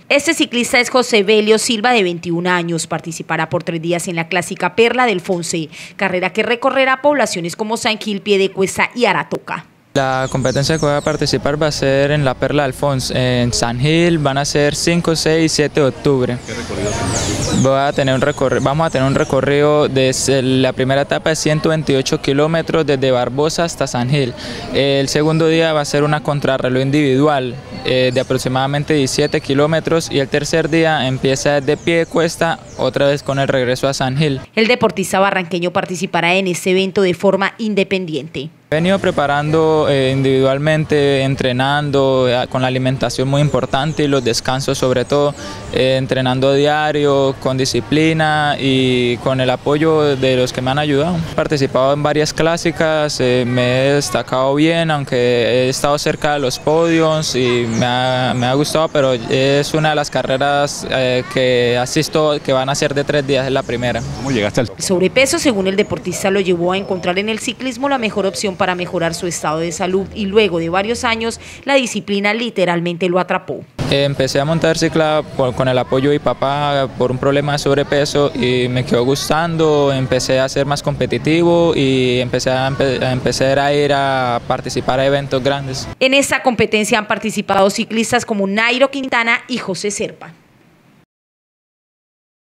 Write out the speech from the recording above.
Este ciclista es José Belio Silva, de 21 años. Participará por 3 días en la clásica Perla del Fonce, carrera que recorrerá poblaciones como San Gil, Piedecuesta y Aratoca. La competencia que voy a participar va a ser en la Perla del Fonce, en San Gil. Van a ser 5, 6 y 7 de octubre. ¿Qué recorrido Vamos a tener un recorrido desde la primera etapa de 128 kilómetros desde Barbosa hasta San Gil. El segundo día va a ser una contrarreloj individual de aproximadamente 17 kilómetros y el tercer día empieza desde Piedecuesta, otra vez con el regreso a San Gil. El deportista barranqueño participará en este evento de forma independiente. He venido preparando individualmente, entrenando, con la alimentación muy importante y los descansos sobre todo, entrenando diario, con disciplina y con el apoyo de los que me han ayudado. He participado en varias clásicas, me he destacado bien, aunque he estado cerca de los podios y me ha gustado, pero es una de las carreras que asisto que van a ser de 3 días, es la primera. ¿Cómo llegaste al El sobrepeso, según el deportista, lo llevó a encontrar en el ciclismo la mejor opción para mejorar su estado de salud, y luego de varios años la disciplina literalmente lo atrapó. Empecé a montar cicla con el apoyo de mi papá por un problema de sobrepeso y me quedó gustando, empecé a ser más competitivo y empecé a ir a participar a eventos grandes. En esta competencia han participado ciclistas como Nairo Quintana y José Serpa.